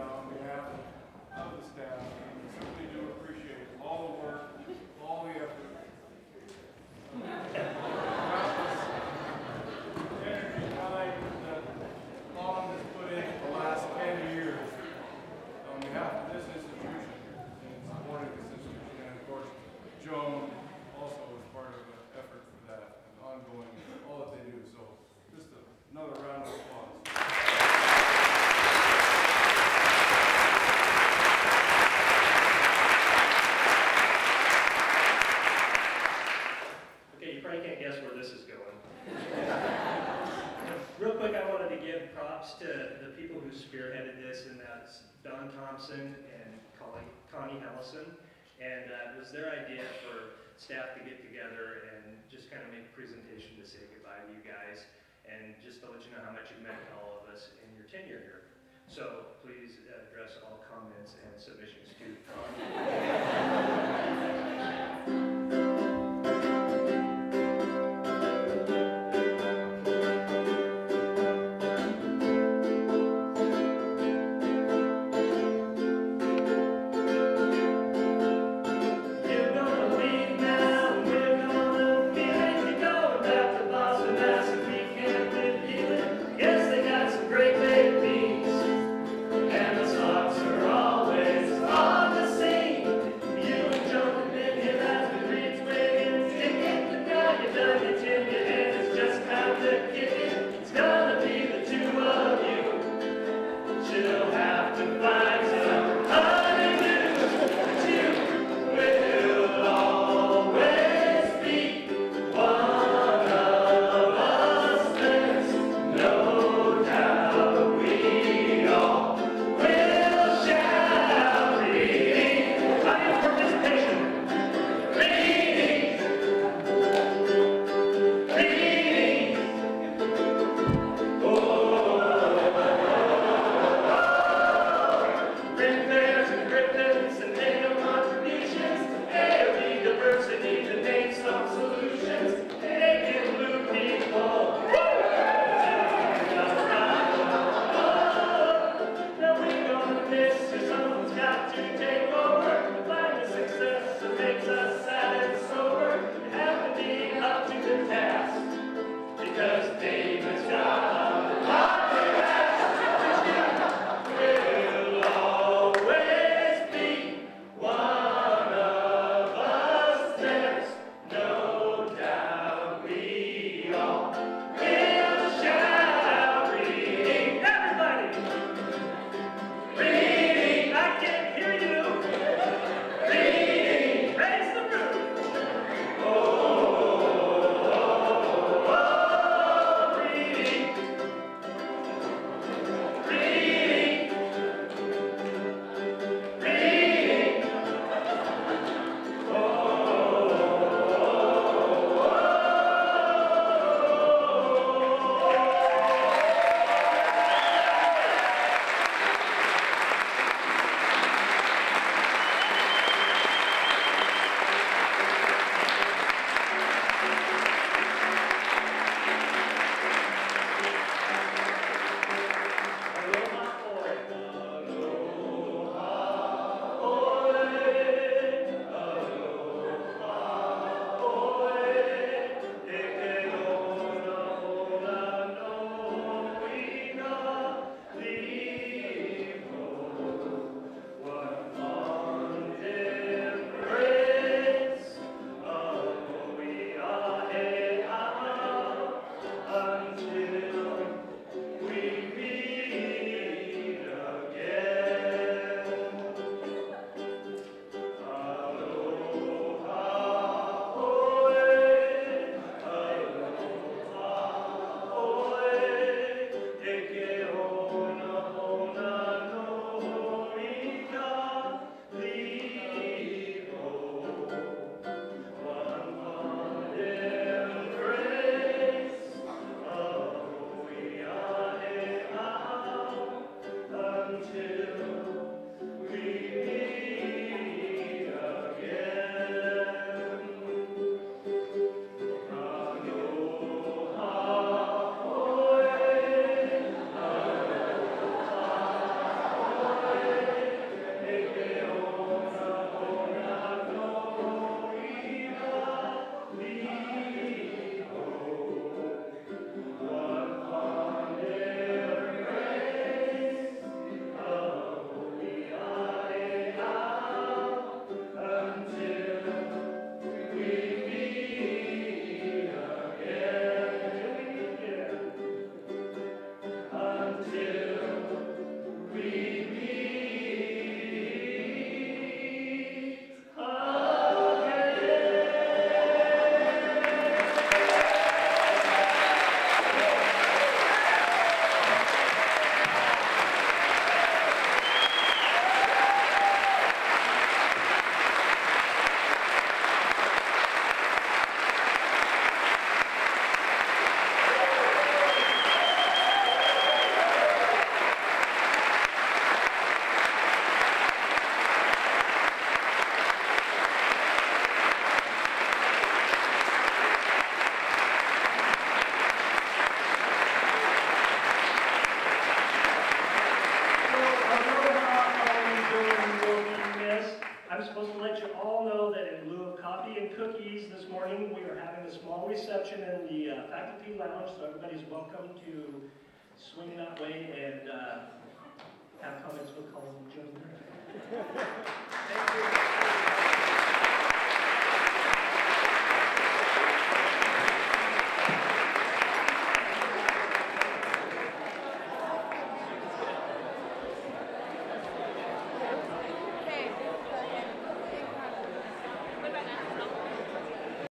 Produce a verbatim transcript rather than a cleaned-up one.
uh, on behalf of the staff, we simply do appreciate all the work, all the effort, energy, time that Long has put in for the last ten years on behalf of this institution and supporting this institution. And of course, Joan also was part of the effort for that and ongoing, all that they do. So just a, another round of applause. Okay, you probably can't guess where this is going. Real quick, I wanted to give props to the people who spearheaded this, and that's Don Thompson and Connie, Connie Hellison. And uh, it was their idea for staff to get together and just kind of make a presentation to say goodbye to you guys, and just to let you know how much you meant to all of us in your tenure here. So please uh, address all comments and submissions to And the stocks are always on the scene. small reception in the uh, faculty lounge, so everybody's welcome to swing that way and uh, have comments with Colin and Joe. Thank you.